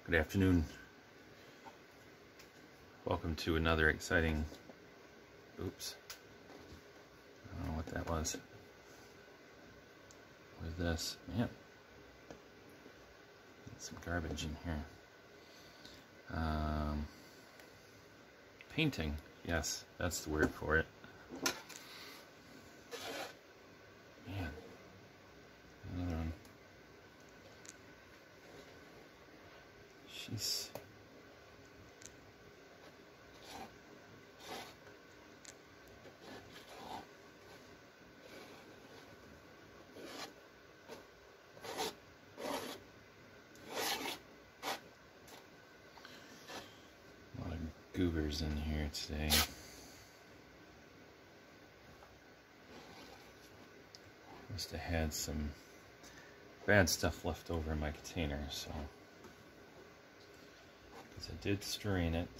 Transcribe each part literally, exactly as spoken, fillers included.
Good afternoon. Welcome to another exciting, oops, I don't know what that was. With this, man, some garbage in here. Um, painting, yes, that's the word for it. Man, another one. She's a lot of goobers in here today. Must have had some bad stuff left over in my container, so because I did strain it.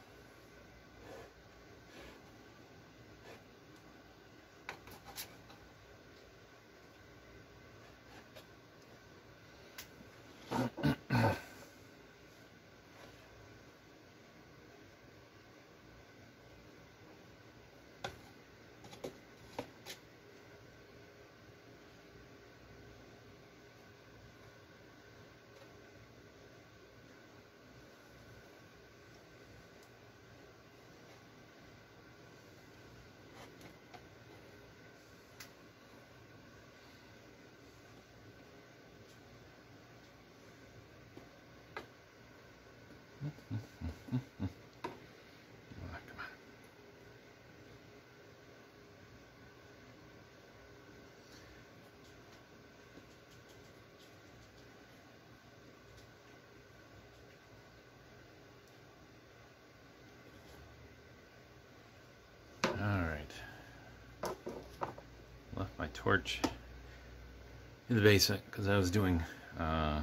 Left my torch in the basement because I was doing uh,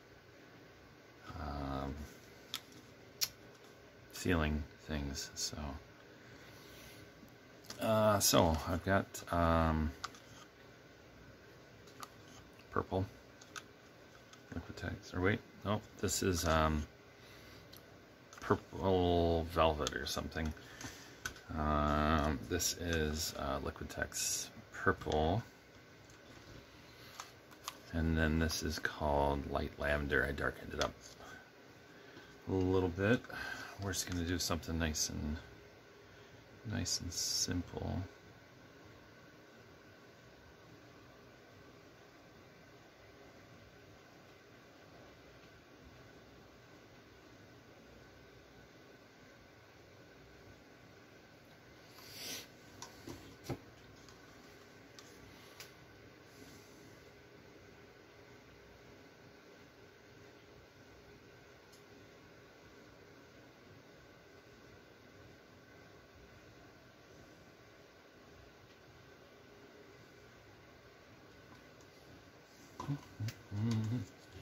um, ceiling things. So, uh, so I've got um, purple Liquitex. Or wait, no, this is um, purple velvet or something. Um, this is uh, Liquitex Purple, and then this is called Light Lavendar. I darkened it up a little bit. We're just going to do something nice and nice and simple. Mm-hmm.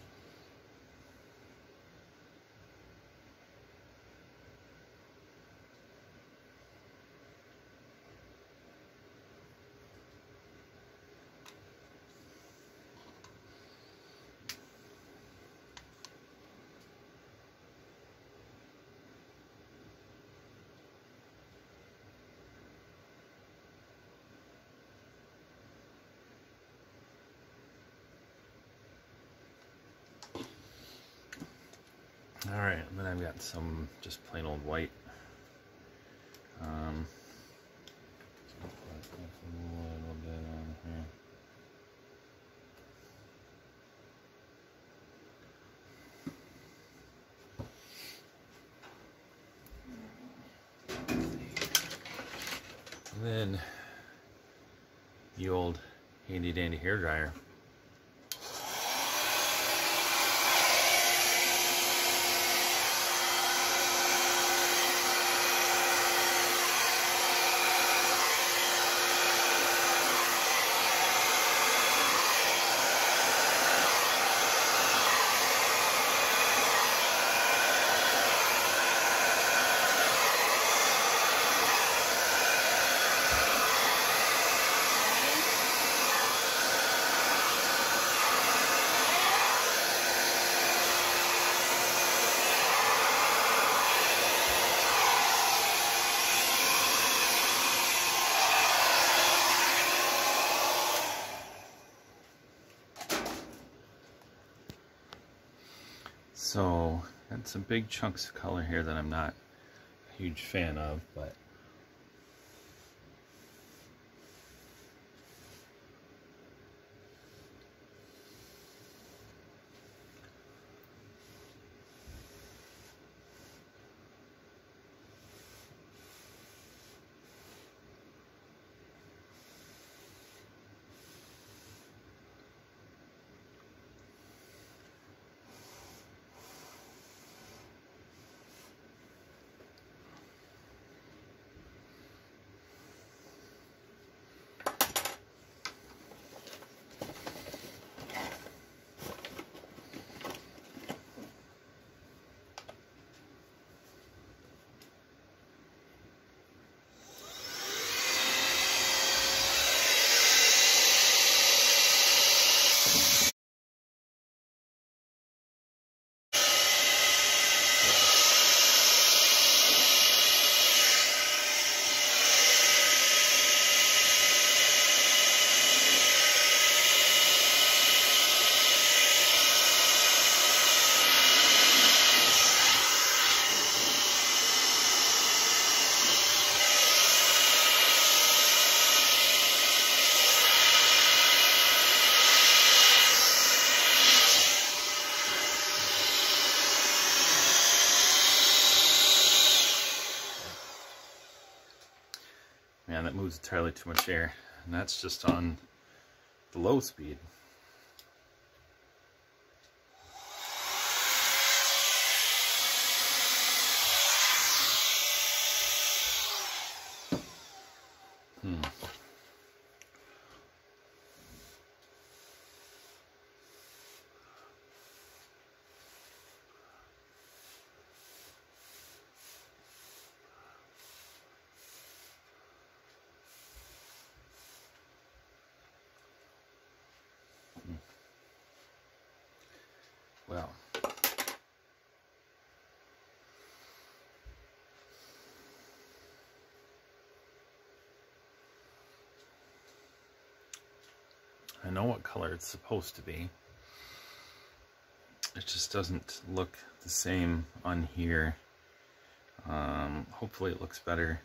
Alright, and then I've got some just plain old white. Um, so put a little bit on here. And then the old handy dandy hair dryer. So, got some big chunks of color here that I'm not a huge fan of, but man, that moves entirely too much air, and that's just on the low speed. Hmm. Well, I know what color it's supposed to be. It just doesn't look the same on here. Um, hopefully it looks better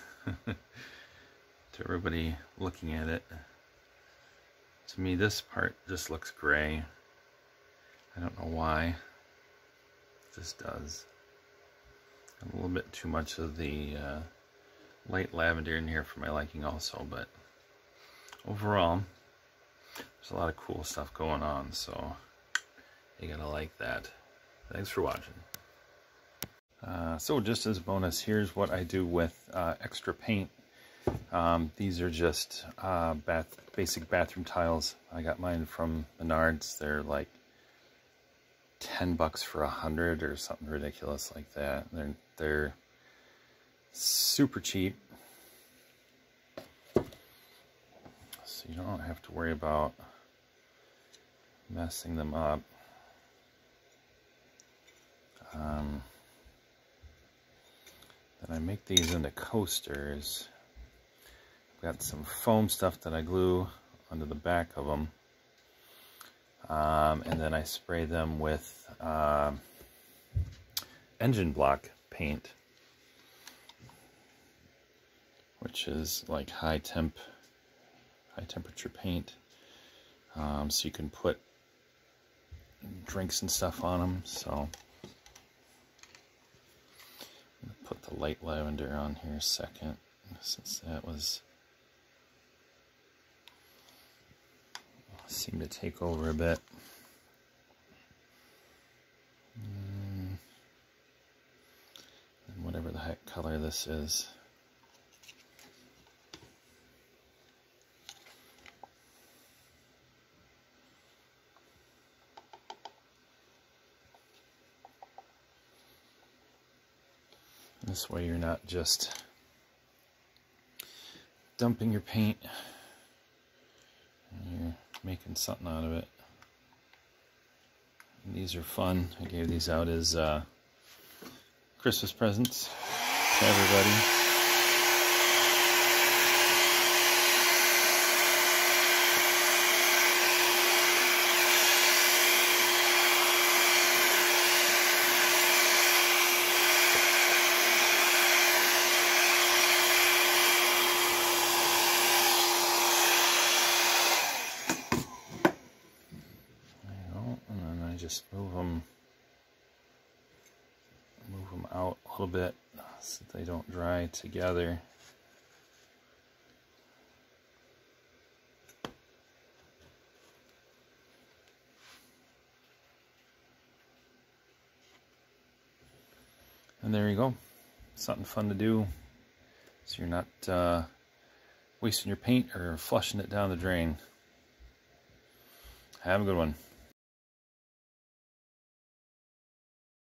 to everybody looking at it. To me, this part just looks gray. I don't know why. It just does. A little bit too much of the uh, light lavender in here for my liking also, but overall, there's a lot of cool stuff going on, so you're gonna like that. Thanks for watching. Uh, so just as a bonus, here's what I do with uh, extra paint. Um, these are just uh, bath, basic bathroom tiles. I got mine from Menards. They're like ten bucks for a hundred or something ridiculous like that. They're they're super cheap, so you don't have to worry about messing them up. Um, then I make these into coasters. I've got some foam stuff that I glue onto the back of them. Um, and then I spray them with uh, engine block paint, which is like high temp, high temperature paint. Um, so you can put drinks and stuff on them. So I'm gonna put the light lavender on here second, since that was seemed to take over a bit. Mm. And whatever the heck color this is. This way you're not just dumping your paint, and you're making something out of it. And these are fun. I gave these out as uh, Christmas presents to everybody. just move them, move them out a little bit so that they don't dry together. And there you go. Something fun to do, so you're not uh, wasting your paint or flushing it down the drain. Have a good one.